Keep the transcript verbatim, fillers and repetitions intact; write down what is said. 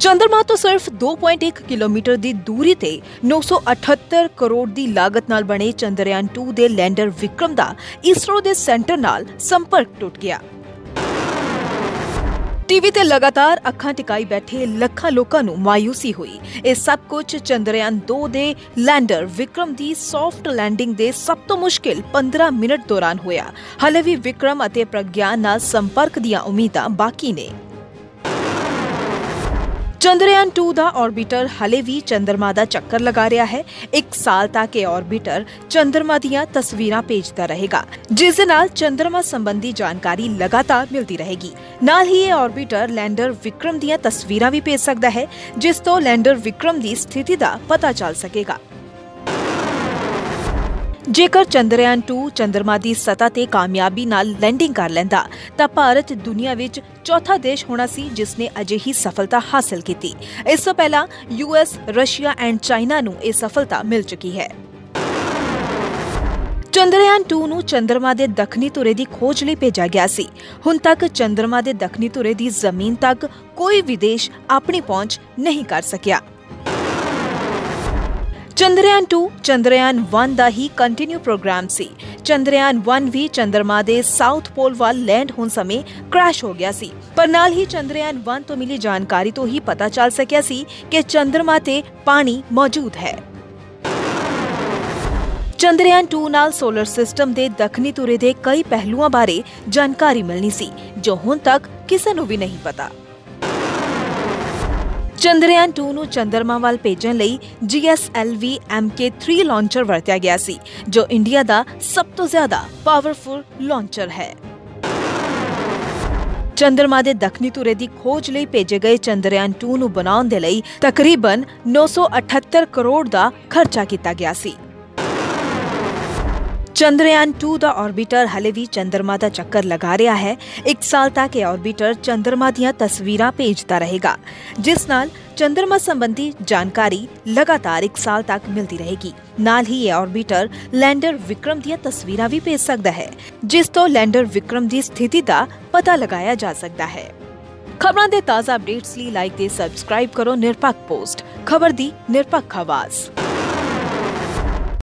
ਚੰਦਰਮਾ ਤੋਂ ਸਿਰਫ ਦੋ ਪੁਆਇੰਟ ਇੱਕ ਕਿਲੋਮੀਟਰ ਦੀ ਦੂਰੀ ਤੇ ਨੌ ਸੌ ਅਠੱਤਰ ਕਰੋੜ ਦੀ ਲਾਗਤ ਨਾਲ ਬਣੇ ਚੰਦਰਯਾਨ ਦੋ ਦੇ ਲੈਂਡਰ ਵਿਕਰਮ ਦਾ ਇਸਰੋ ਦੇ ਸੈਂਟਰ ਨਾਲ ਸੰਪਰਕ ਟੁੱਟ ਗਿਆ। ਟੀਵੀ ਤੇ ਲਗਾਤਾਰ ਅੱਖਾਂ ਟਿਕਾਈ ਬੈਠੇ ਲੱਖਾਂ ਲੋਕਾਂ ਨੂੰ ਮਾਯੂਸੀ ਹੋਈ। ਇਹ ਸਭ ਕੁਝ ਚੰਦਰਯਾਨ ਦੋ ਦੇ ਲੈਂਡਰ ਵਿਕਰਮ ਦੀ ਸੌਫਟ ਲੈਂਡਿੰਗ ਦੇ ਸਭ ਤੋਂ ਮੁਸ਼ਕਿਲ ਪੰਦਰਾਂ ਮਿੰਟ ਦੌਰਾਨ ਹੋਇਆ। ਹਾਲੇ ਵੀ ਵਿਕਰਮ ਅਤੇ ਪ੍ਰਗਿਆਨ ਨਾਲ ਸੰਪਰਕ ਦੀਆਂ ਉਮੀਦਾਂ ਬਾਕੀ ਨੇ। ਚੰਦਰਯਾਨ ਦੋ ਦਾ ਆਰਬਿਟਰ ਹਲੇ ਵੀ ਚੰਦਰਮਾ ਦਾ ਚੱਕਰ ਲਗਾ ਰਿਹਾ ਹੈ। ਇੱਕ ਸਾਲ ਤੱਕ ਇਹ ਆਰਬਿਟਰ ਚੰਦਰਮਾ ਦੀਆਂ ਤਸਵੀਰਾਂ ਭੇਜਦਾ ਰਹੇਗਾ, ਜਿਸ ਦੇ ਨਾਲ ਚੰਦਰਮਾ ਸੰਬੰਧੀ ਜਾਣਕਾਰੀ ਲਗਾਤਾਰ ਮਿਲਦੀ ਰਹੇਗੀ। ਨਾਲ ਹੀ ਇਹ ਆਰਬਿਟਰ ਲੈਂਡਰ ਵਿਕਰਮ ਦੀਆਂ ਤਸਵੀਰਾਂ ਵੀ ਭੇਜ ਸਕਦਾ ਹੈ, ਜਿਸ ਤੋਂ ਲੈਂਡਰ ਵਿਕਰਮ ਦੀ ਸਥਿਤੀ ਦਾ ਪਤਾ ਚੱਲ ਸਕੇਗਾ। ਜੇਕਰ ਚੰਦਰਯਾਨ ਦੋ ਚੰਦਰਮਾ ਦੀ ਸਤ੍ਹਾ ਤੇ ਕਾਮਯਾਬੀ ਨਾਲ ਲੈਂਡਿੰਗ ਕਰ ਲੈਂਦਾ ਤਾਂ ਭਾਰਤ ਦੁਨੀਆ ਵਿੱਚ ਚੌਥਾ ਦੇਸ਼ ਹੋਣਾ ਸੀ ਜਿਸ ਨੇ ਅਜਿਹੀ ਸਫਲਤਾ ਹਾਸਲ ਕੀਤੀ। ਇਸ ਤੋਂ ਪਹਿਲਾਂ U S, Russia and China ਨੂੰ ਇਹ ਸਫਲਤਾ ਮਿਲ ਚੁੱਕੀ ਹੈ। ਚੰਦਰਯਾਨ ਦੋ ਨੂੰ ਚੰਦਰਮਾ ਦੇ ਦੱਖਣੀ ਧੁਰੇ ਦੀ ਖੋਜ ਲਈ ਭੇਜਿਆ ਗਿਆ ਸੀ। ਹੁਣ ਤੱਕ ਚੰਦਰਮਾ ਦੇ ਦੱਖਣੀ ਧੁਰੇ ਦੀ ਜ਼ਮੀਨ ਤੱਕ ਕੋਈ ਵੀ ਦੇਸ਼ ਆਪਣੀ ਪਹੁੰਚ ਨਹੀਂ ਕਰ ਸਕਿਆ। ਚੰਦਰਯਾਨ ਦੋ ਚੰਦਰਯਾਨ ਇੱਕ ਦਾ ਹੀ ਕੰਟੀਨਿਊ ਪ੍ਰੋਗਰਾਮ ਸੀ। ਚੰਦਰਯਾਨ ਇੱਕ ਵੀ ਚੰਦਰਮਾ ਦੇ ਸਾਊਥ ਪੋਲ ਵੱਲ ਲੈਂਡ ਹੋਣ ਸਮੇਂ ਕ੍ਰੈਸ਼ ਹੋ ਗਿਆ ਸੀ, ਪਰ ਨਾਲ ਹੀ ਚੰਦਰਯਾਨ ਇੱਕ ਤੋਂ ਮਿਲੀ ਜਾਣਕਾਰੀ ਤੋਂ ਹੀ ਪਤਾ ਚੱਲ ਸਕਿਆ ਸੀ ਕਿ ਚੰਦਰਮਾ ਤੇ ਪਾਣੀ ਮੌਜੂਦ ਹੈ। ਚੰਦਰਯਾਨ ਦੋ ਨਾਲ ਸੋਲਰ ਸਿਸਟਮ ਦੇ ਦੱਖਣੀ ਧੁਰੇ ਦੇ ਕਈ ਪਹਿਲੂਆਂ ਬਾਰੇ ਜਾਣਕਾਰੀ ਮਿਲਣੀ ਸੀ, ਜੋ ਹੁਣ ਤੱਕ ਕਿਸੇ ਨੂੰ ਵੀ ਨਹੀਂ ਪਤਾ। ਚੰਦਰਯਾਨ ਦੋ ਨੂੰ ਚੰਦਰਮਾ ਵੱਲ ਭੇਜਣ ਲਈ G S L V M K ਤਿੰਨ ਲਾਂਚਰ ਵਰਤਿਆ ਗਿਆ ਸੀ, ਜੋ ਇੰਡੀਆ ਦਾ ਸਭ ਤੋਂ ਜ਼ਿਆਦਾ ਪਾਵਰਫੁਲ ਲਾਂਚਰ ਹੈ। ਚੰਦਰਮਾ ਦੇ ਦੱਖਣੀ ਧੁਰੇ ਦੀ ਖੋਜ ਲਈ ਭੇਜੇ ਗਏ ਚੰਦਰਯਾਨ ਦੋ ਨੂੰ ਬਣਾਉਣ ਦੇ ਲਈ ਤਕਰੀਬਨ ਨੌ ਸੌ ਅਠੱਤਰ ਕਰੋੜ ਦਾ ਖਰਚਾ ਕੀਤਾ ਗਿਆ ਸੀ। ਚੰਦਰਯਾਨ ਦੋ ਦਾ ਆਰਬਿਟਰ ਹਲੇ ਵੀ ਚੰਦਰਮਾ ਦਾ ਚੱਕਰ ਲਗਾ ਰਿਹਾ ਹੈ। ਇੱਕ ਸਾਲ ਤੱਕ ਇਹ ਆਰਬਿਟਰ ਚੰਦਰਮਾ ਦੀਆਂ ਤਸਵੀਰਾਂ ਭੇਜਦਾ ਰਹੇਗਾ, ਜਿਸ ਨਾਲ ਚੰਦਰਮਾ ਸੰਬੰਧੀ ਜਾਣਕਾਰੀ ਲਗਾਤਾਰ ਇੱਕ ਸਾਲ ਤੱਕ ਮਿਲਦੀ ਰਹੇਗੀ। ਨਾਲ ਹੀ ਇਹ ਆਰਬਿਟਰ ਲੈਂਡਰ ਵਿਕਰਮ ਦੀਆਂ ਤਸਵੀਰਾਂ ਵੀ ਭੇਜ ਸਕਦਾ ਹੈ, ਜਿਸ ਤੋਂ ਲੈਂਡਰ ਵਿਕਰਮ ਦੀ ਸਥਿਤੀ ਦਾ ਪਤਾ ਲਗਾਇਆ ਜਾ ਸਕਦਾ ਹੈ। ਖਬਰਾਂ ਦੇ ਤਾਜ਼ਾ ਅਪਡੇਟਸ ਲਈ ਲਾਈਕ ਤੇ ਸਬਸਕ੍ਰਾਈਬ ਕਰੋ ਨਿਰਪੱਖ ਪੋਸਟ, ਖਬਰ ਦੀ ਨਿਰਪੱਖ ਆਵਾਜ਼।